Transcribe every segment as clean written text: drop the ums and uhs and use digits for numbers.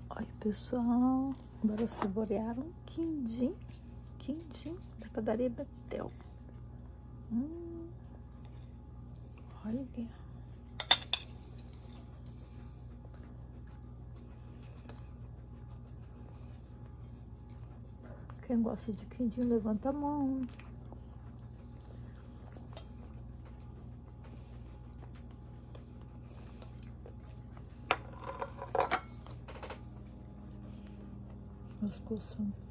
Oi, pessoal, bora saborear um quindim da padaria Betel. Olha. Quem gosta de quindim, levanta a mão. Musculação.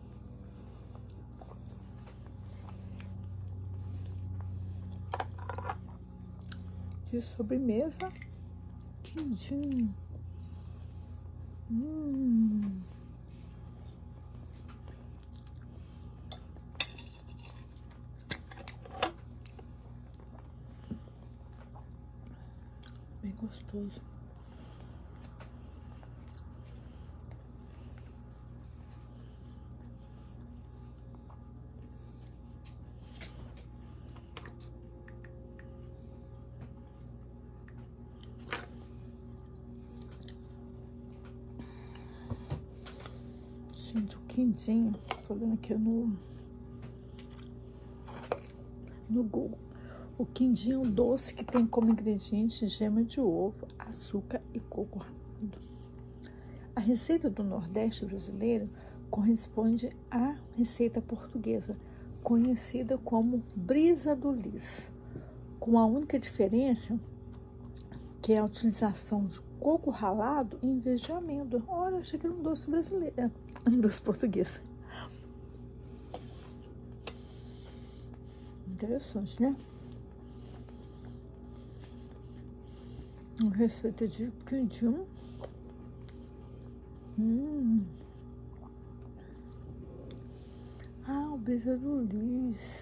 De sobremesa, quindim. Bem gostoso. Gente, o quindim, tô olhando aqui no Google. O quindim é um doce que tem como ingrediente gema de ovo, açúcar e coco ralado. A receita do Nordeste brasileiro corresponde à receita portuguesa, conhecida como brisa do lis, com a única diferença que é a utilização de coco ralado em vez de amêndoa. Olha, eu achei que era um doce brasileiro, um doce português. Interessante, né? Uma receita de quindim. Ah, o brisa do lis.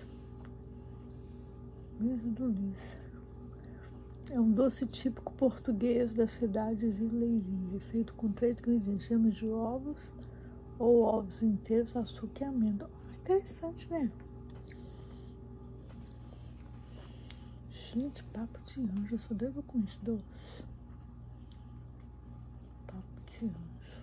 Brisa do lis. É um doce típico português da cidade de Leiria, feito com 3 ingredientes: gema de ovos ou ovos inteiros, açúcar e amêndoa. Interessante, né? Gente, papo de anjo, eu só devo com esse doce. Papo de anjo.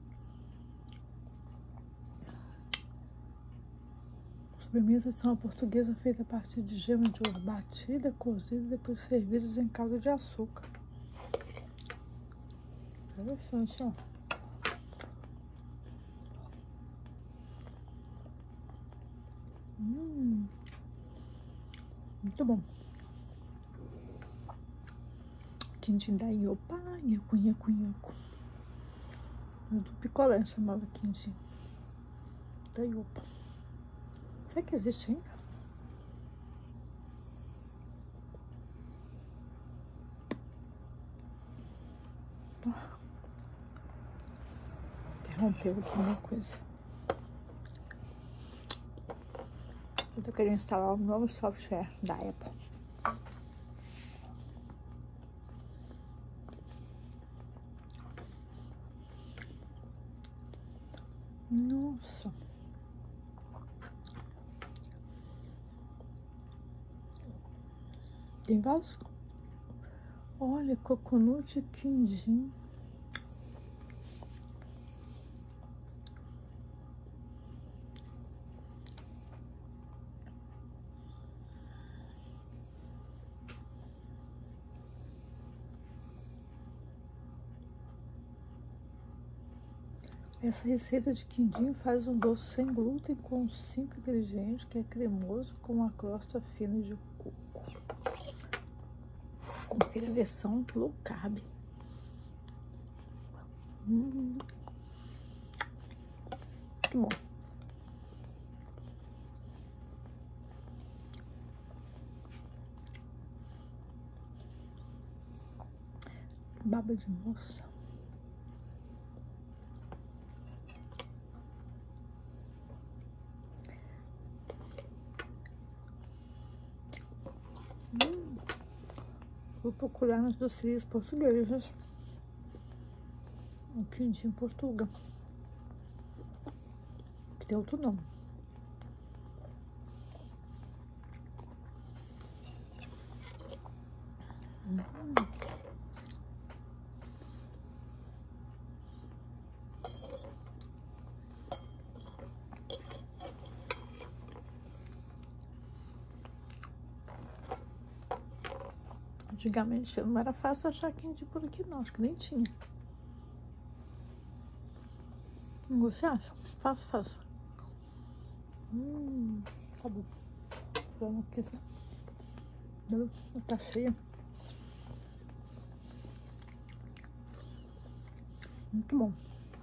Sobremesa são a portuguesa feita a partir de gema de ovo batida, cozida e depois fervidas em calda de açúcar. Interessante, ó. Muito bom. Quindim da Iopa, nhaco. Do picolé chamava quindim da Iopa. Será que existe ainda? Interrompeu aqui uma coisa. Eu tô querendo instalar um novo software da Apple. Nossa. Tem vários. Olha, coconut quindim. Essa receita de quindim faz um doce sem glúten com 5 ingredientes, que é cremoso com uma crosta fina de coco. Confira a versão low carb. Muito bom. Baba de moça. Vou procurar nas docerias portuguesas. O quindim Portugal. Que tem outro nome. Antigamente não era fácil achar quindim por aqui não, acho que nem tinha. Você acha? Fácil. Tá bom. Vamos aqui. Tá cheia. Muito bom.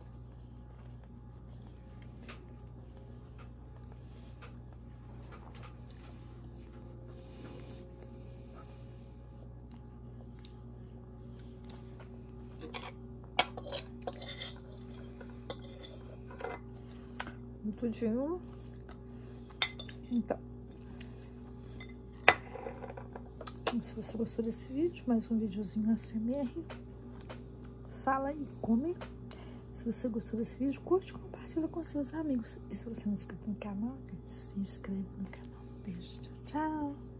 Tudinho. Então, se você gostou desse vídeo, mais um videozinho ASMR, fala e come. Se você gostou desse vídeo, curte, compartilha com seus amigos. E se você não é inscrito no canal, se inscreve no canal. Beijo, tchau!